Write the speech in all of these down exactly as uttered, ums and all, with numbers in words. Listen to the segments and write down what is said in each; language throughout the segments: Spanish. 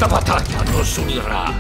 Esta batalla nos unirá.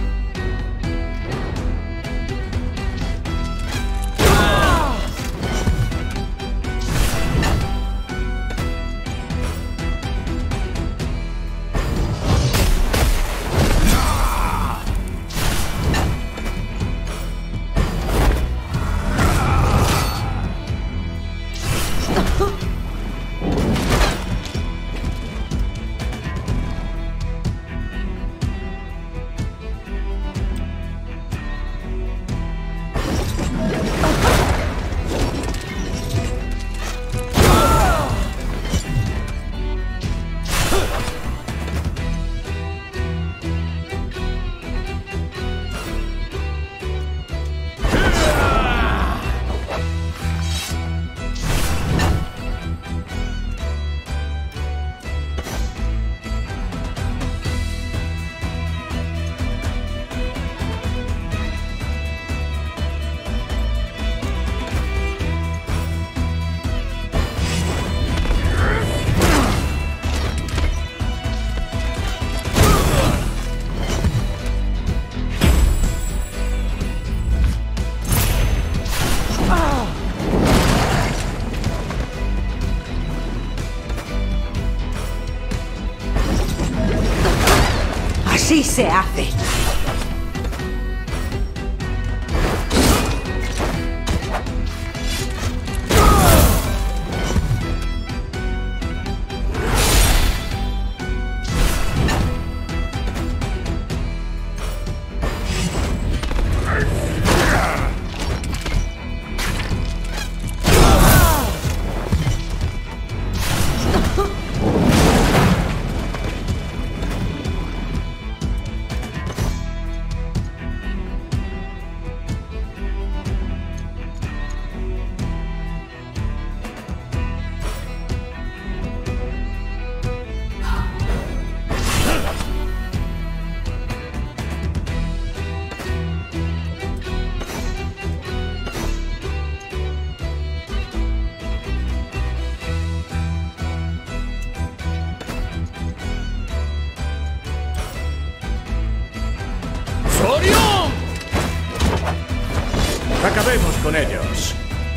Así se hace. ¡Orión! Acabemos con ellos.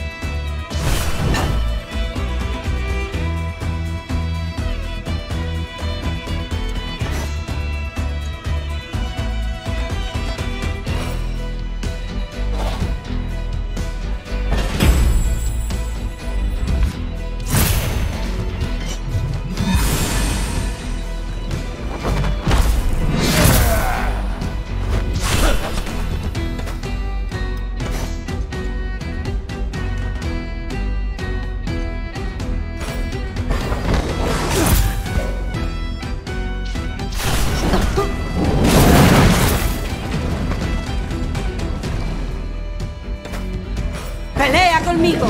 ¡Pelea conmigo!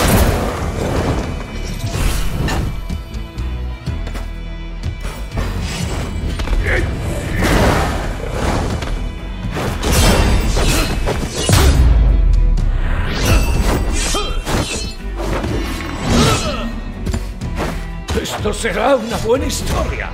Esto será una buena historia.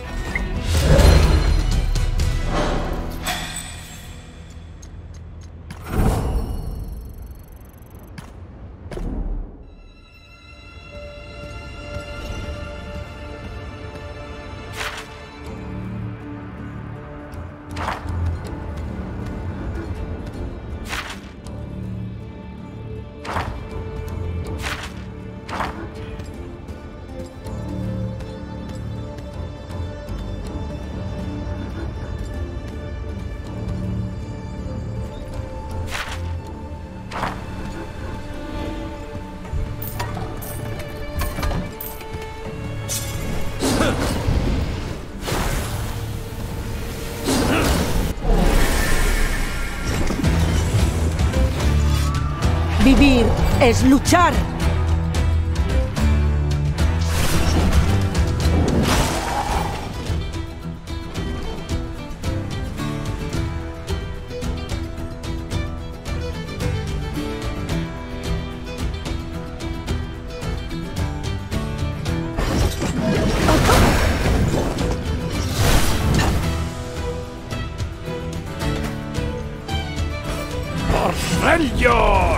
Vivir es luchar. Freljord!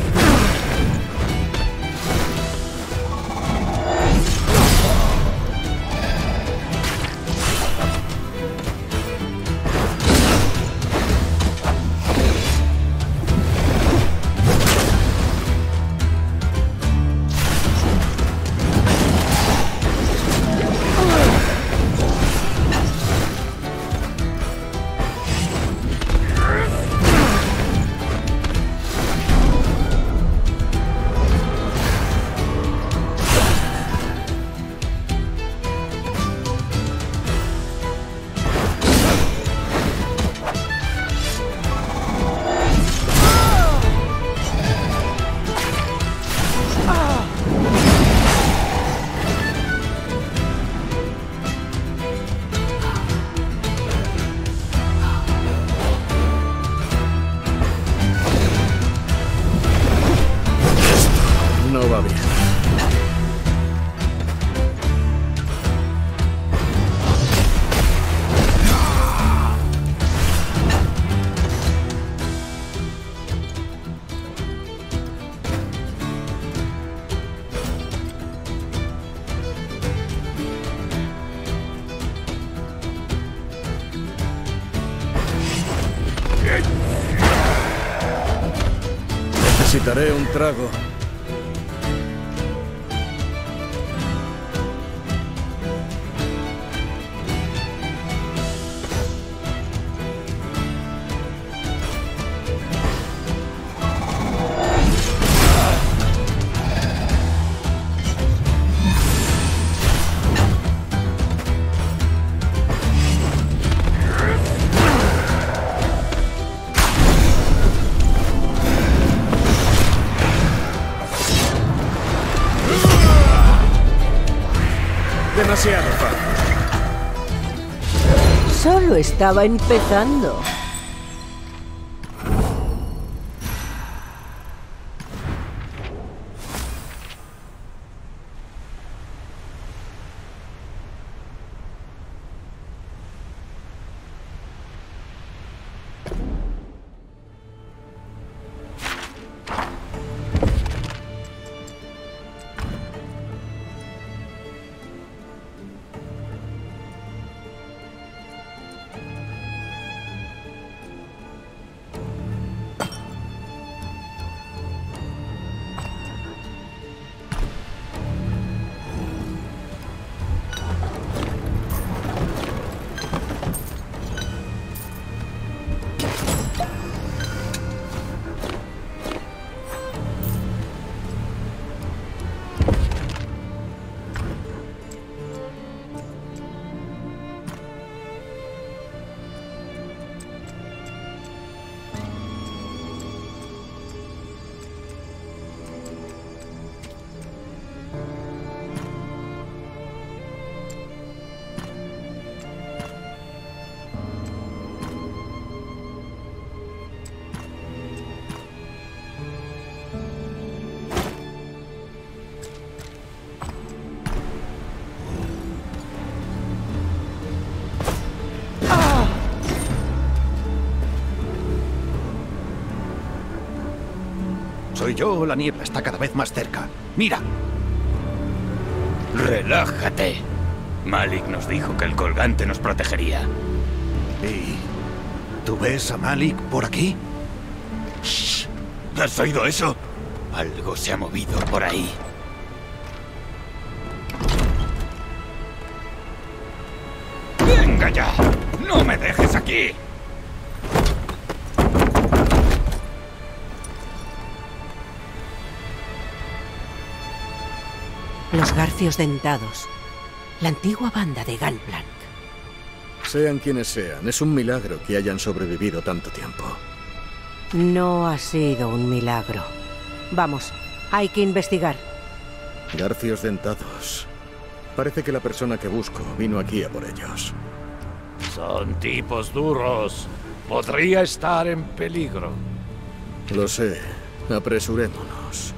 No va bien. Necesitaré un trago. Demasiado fácil. Solo estaba empezando. Soy yo, la niebla está cada vez más cerca. ¡Mira! Relájate. Malik nos dijo que el colgante nos protegería. ¿Y tú ves a Malik por aquí? Shh. ¿Has oído eso? Algo se ha movido por ahí. ¡Venga ya! ¡No me dejes aquí! Los garfios dentados. La antigua banda de Gangplank. Sean quienes sean, es un milagro que hayan sobrevivido tanto tiempo. No ha sido un milagro. Vamos, hay que investigar. Garfios dentados. Parece que la persona que busco vino aquí a por ellos. Son tipos duros. Podría estar en peligro. Lo sé. Apresurémonos.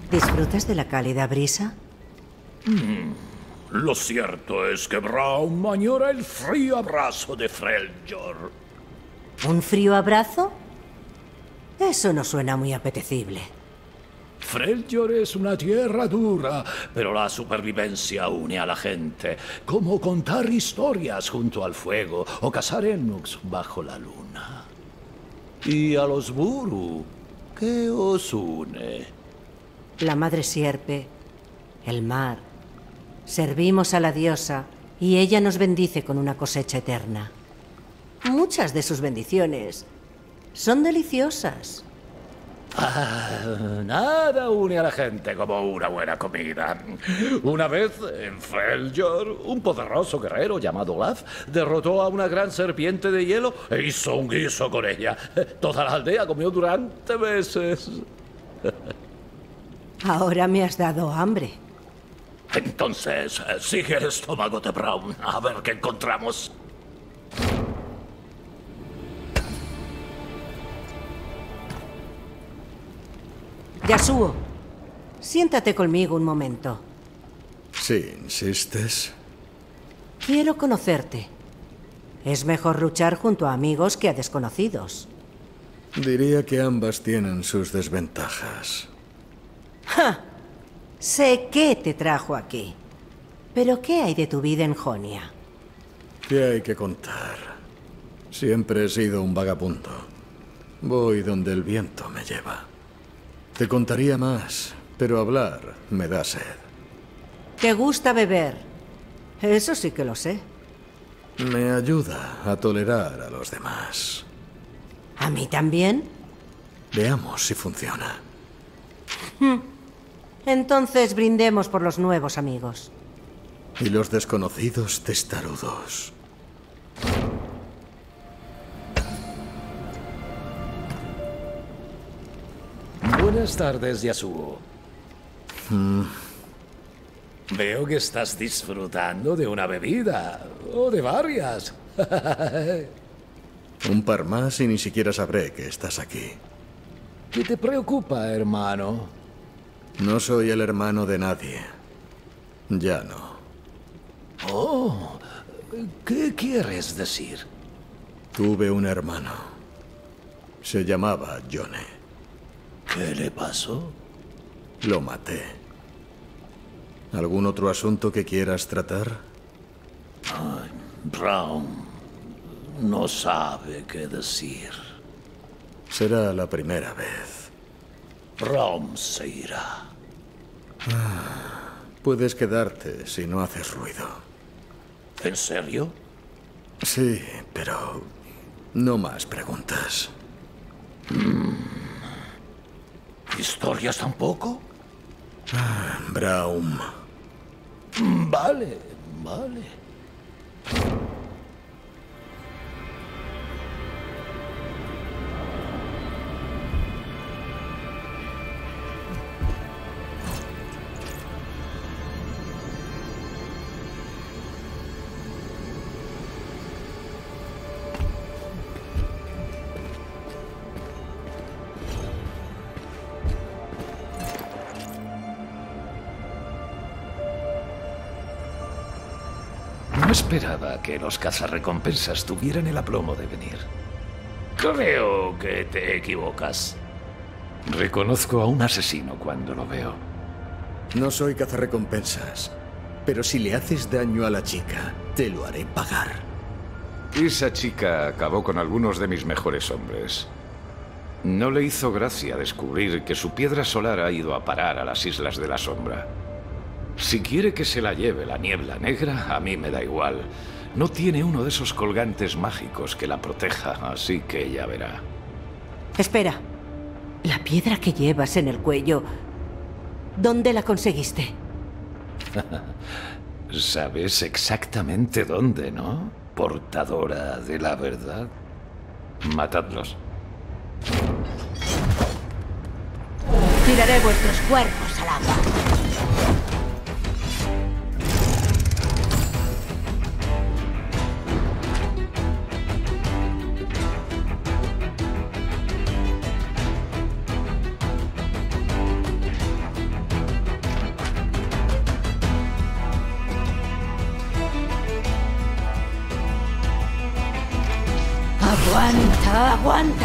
¿Disfrutas de la cálida brisa? Mm, lo cierto es que Braum añora el frío abrazo de Freljord. ¿Un frío abrazo? Eso no suena muy apetecible. Freljord es una tierra dura, pero la supervivencia une a la gente. Como contar historias junto al fuego o cazar Enox bajo la luna. Y a los Buru, ¿qué os une? La madre sierpe, el mar. Servimos a la diosa y ella nos bendice con una cosecha eterna. Muchas de sus bendiciones son deliciosas. Ah, nada une a la gente como una buena comida. Una vez en Freljord, un poderoso guerrero llamado Olaf derrotó a una gran serpiente de hielo e hizo un guiso con ella. Toda la aldea comió durante meses. Ahora me has dado hambre. Entonces, sigue el estómago de Braum a ver qué encontramos. Yasuo, siéntate conmigo un momento. Si insistes. Quiero conocerte. Es mejor luchar junto a amigos que a desconocidos. Diría que ambas tienen sus desventajas. ¡Ja! Sé qué te trajo aquí. Pero ¿qué hay de tu vida en Jonia? ¿Qué hay que contar? Siempre he sido un vagabundo. Voy donde el viento me lleva. Te contaría más, pero hablar me da sed. ¿Te gusta beber? Eso sí que lo sé. Me ayuda a tolerar a los demás. ¿A mí también? Veamos si funciona. Entonces brindemos por los nuevos amigos. Y los desconocidos testarudos. Buenas tardes, Yasuo. Mm. Veo que estás disfrutando de una bebida, o de varias. Un par más y ni siquiera sabré que estás aquí. ¿Qué te preocupa, hermano? No soy el hermano de nadie. Ya no. Oh, ¿qué quieres decir? Tuve un hermano. Se llamaba Yone. ¿Qué le pasó? Lo maté. ¿Algún otro asunto que quieras tratar? Ay, Braum no sabe qué decir. Será la primera vez. Braum se irá. Ah, puedes quedarte si no haces ruido. ¿En serio? Sí, pero no más preguntas. Mm. ¿Historias tampoco? Ah, Braum. Vale, vale. No esperaba que los cazarrecompensas tuvieran el aplomo de venir. Creo que te equivocas. Reconozco a un asesino cuando lo veo. No soy cazarrecompensas, pero si le haces daño a la chica, te lo haré pagar. Esa chica acabó con algunos de mis mejores hombres. No le hizo gracia descubrir que su piedra solar ha ido a parar a las Islas de la Sombra. Si quiere que se la lleve la niebla negra, a mí me da igual. No tiene uno de esos colgantes mágicos que la proteja, así que ella verá. Espera. La piedra que llevas en el cuello, ¿dónde la conseguiste? Sabes exactamente dónde, ¿no? Portadora de la verdad. Matadlos. Tiraré vuestros cuerpos al agua. Aguanta, aguanta.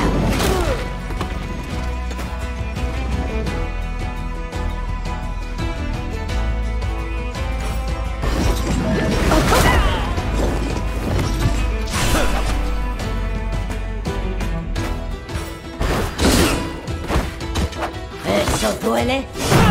¿Eso duele?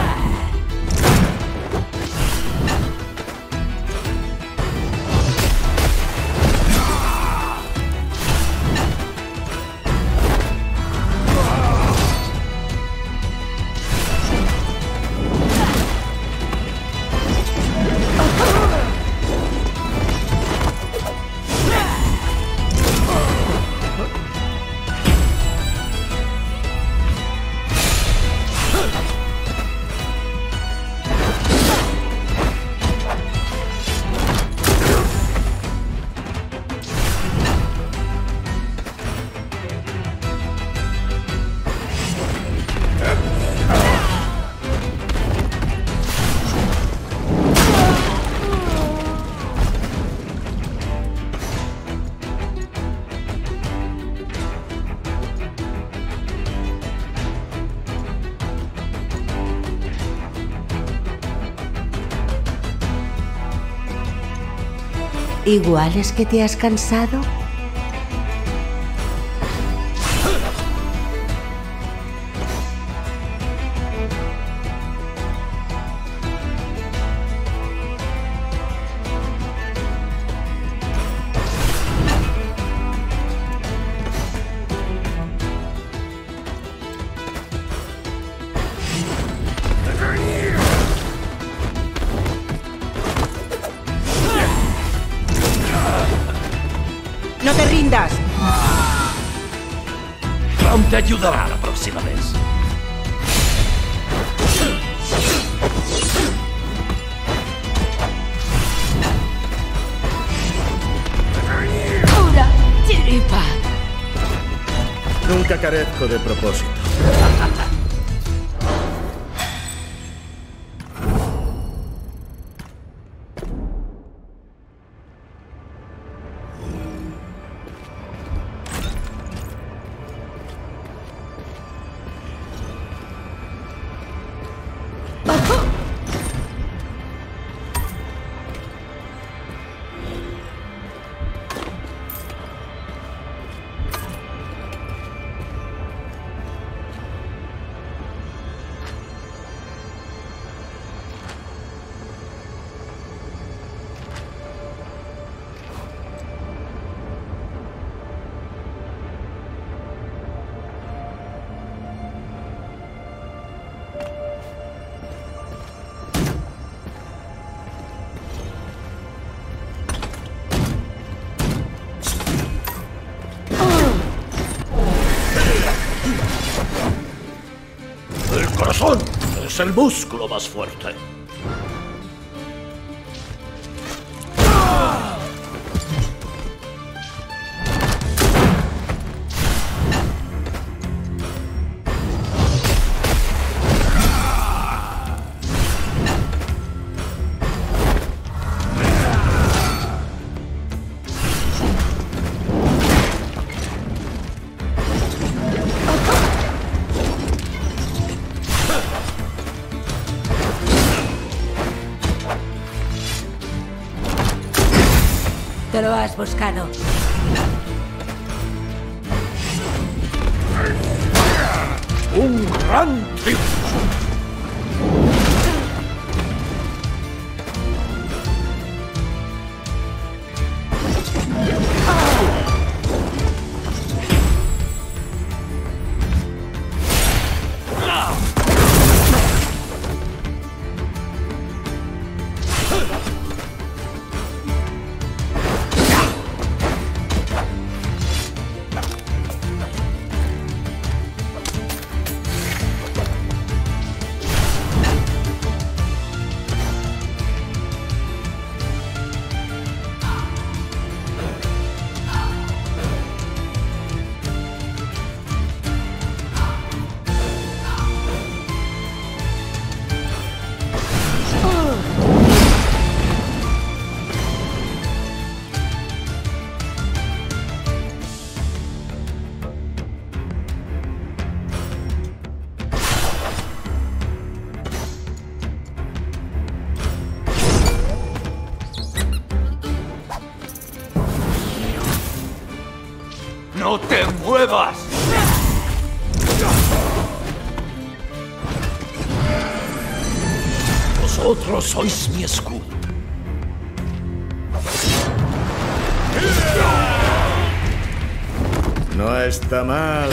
¿Igual es que te has cansado? ¡No te rindas! Ron te ayudará la próxima vez. ¡Pura chiripa! Nunca carezco de propósito. El corazón es el músculo más fuerte. Te lo has buscado. Un gran triunfo. ¡No te muevas! Vosotros sois mi escudo. No está mal.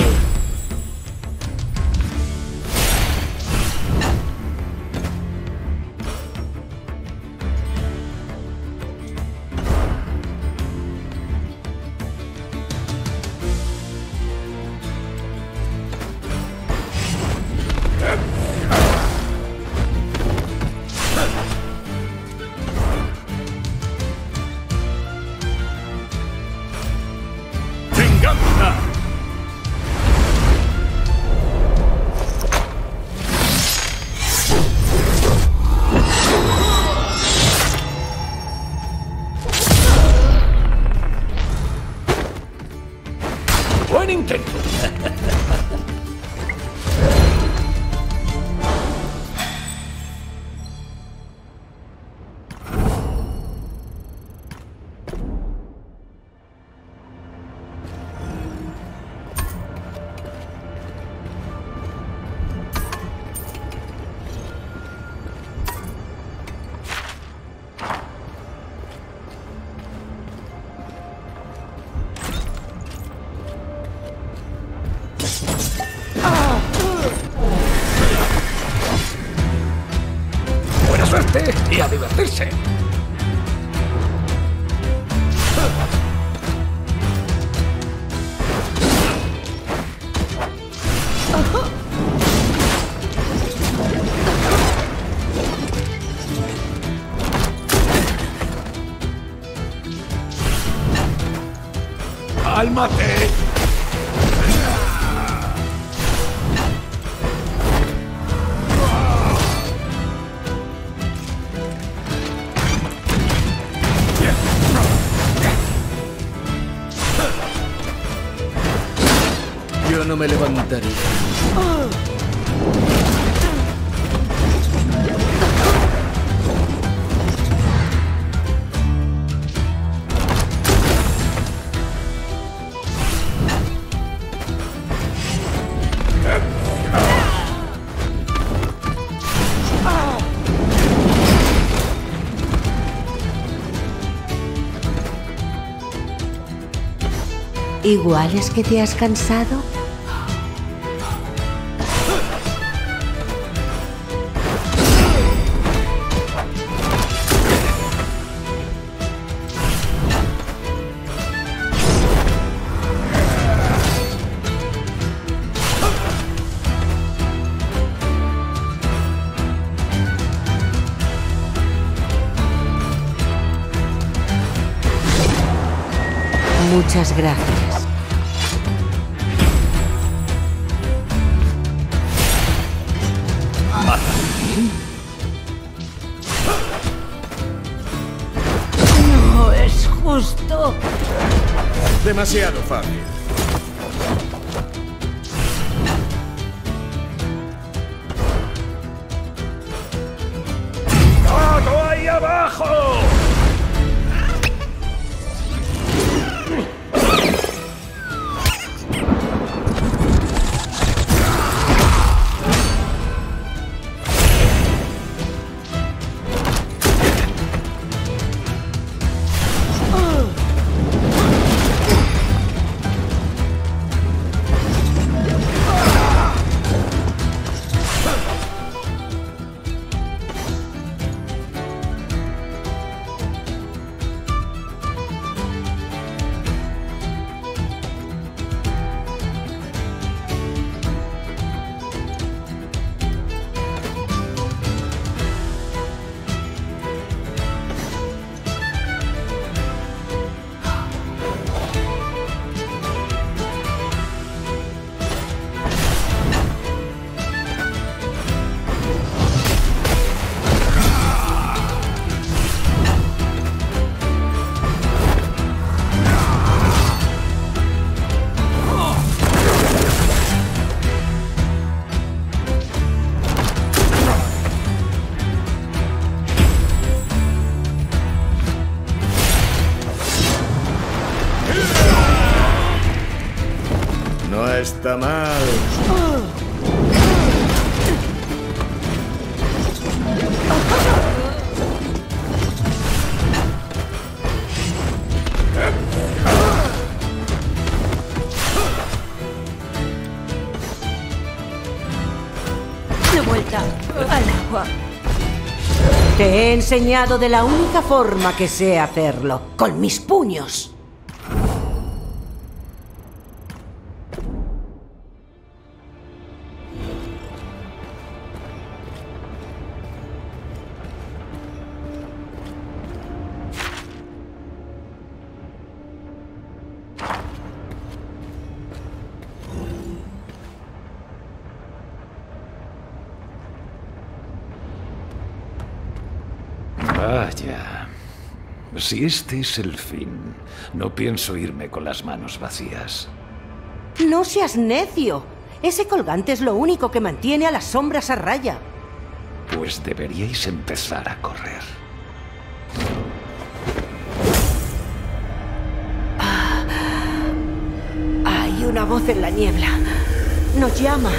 Buen intento. Buena suerte y a divertirse. ¡Cálmate! Yo no me levantaré. ¿Igual es que te has cansado? Muchas gracias. No es justo. Demasiado fácil. ¡Todo ahí abajo! está mal. De vuelta al agua. Te he enseñado de la única forma que sé hacerlo, con mis puños. Vaya. Si este es el fin, no pienso irme con las manos vacías. No seas necio. Ese colgante es lo único que mantiene a las sombras a raya. Pues deberíais empezar a correr. Ah, hay una voz en la niebla. Nos llama.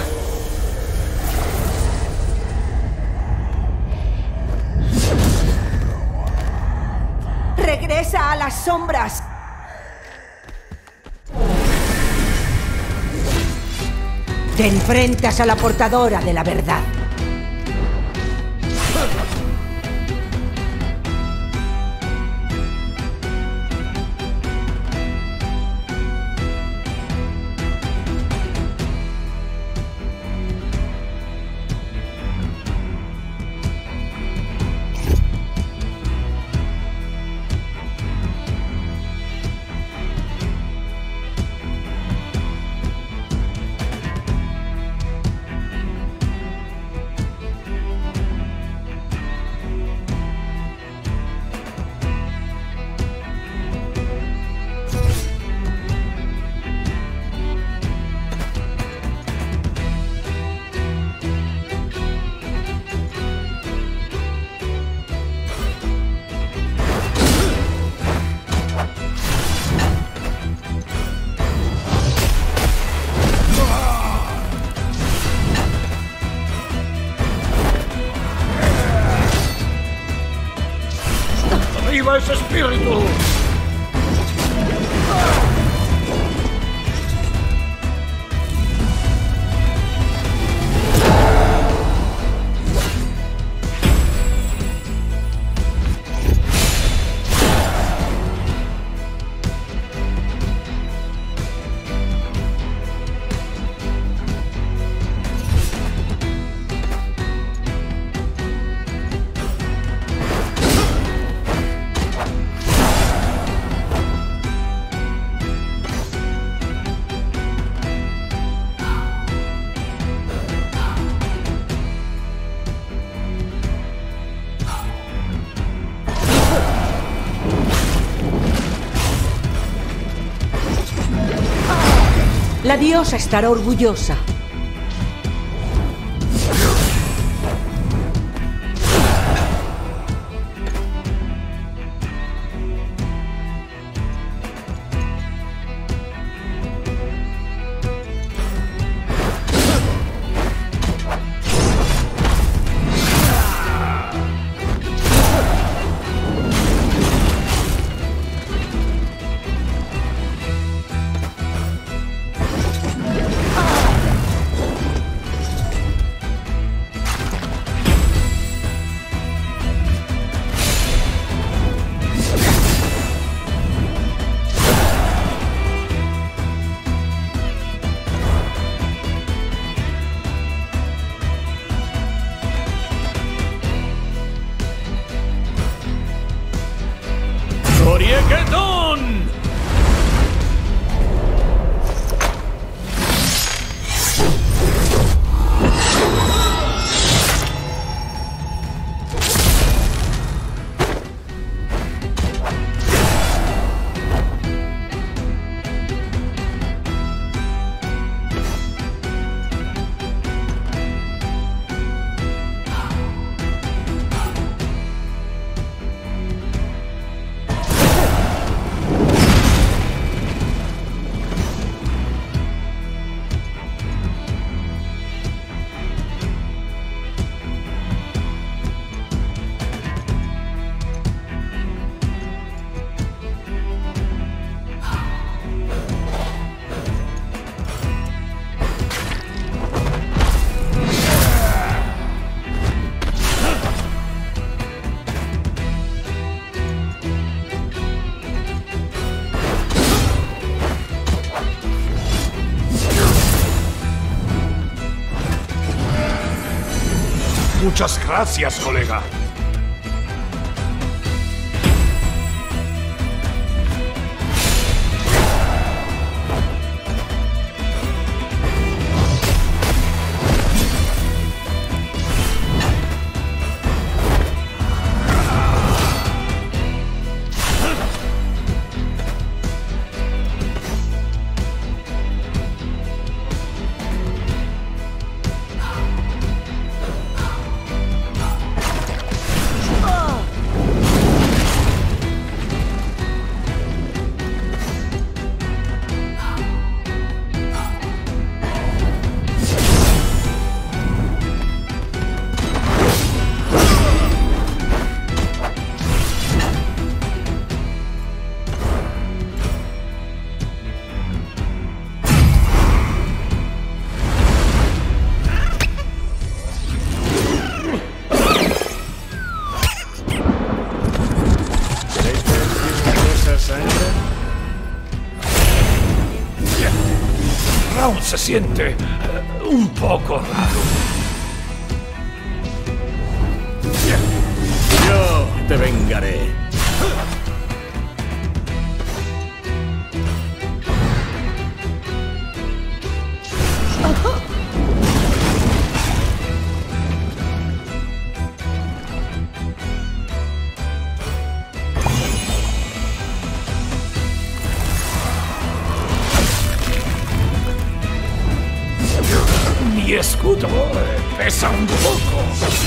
¡Regresa a las sombras! Te enfrentas a la portadora de la verdad. ¡Viva ese espíritu! La diosa estará orgullosa. ¡Oriequetón! Muchas gracias, colega. Aún se siente un poco raro. Yo te vengaré. Mi escudo pesa un poco.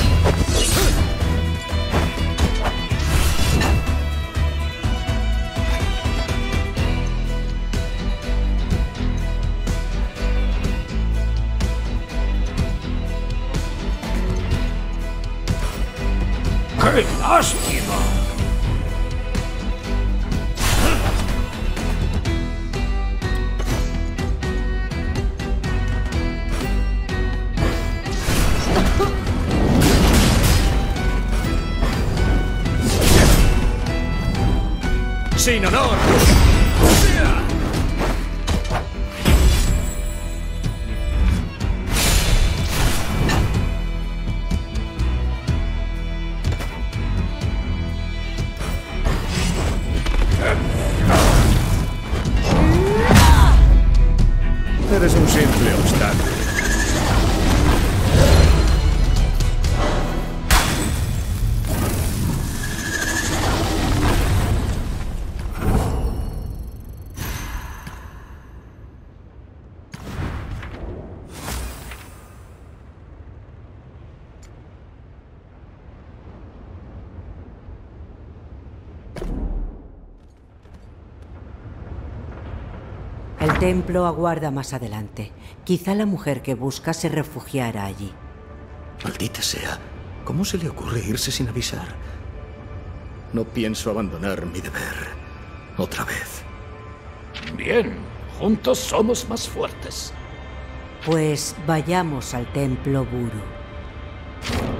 ¡Qué lástima! ¡Sin honor! Eres un simple obstáculo. El templo aguarda más adelante. Quizá la mujer que busca se refugiara allí. Maldita sea. ¿Cómo se le ocurre irse sin avisar? No pienso abandonar mi deber. Otra vez. Bien, juntos somos más fuertes. Pues vayamos al templo Buru.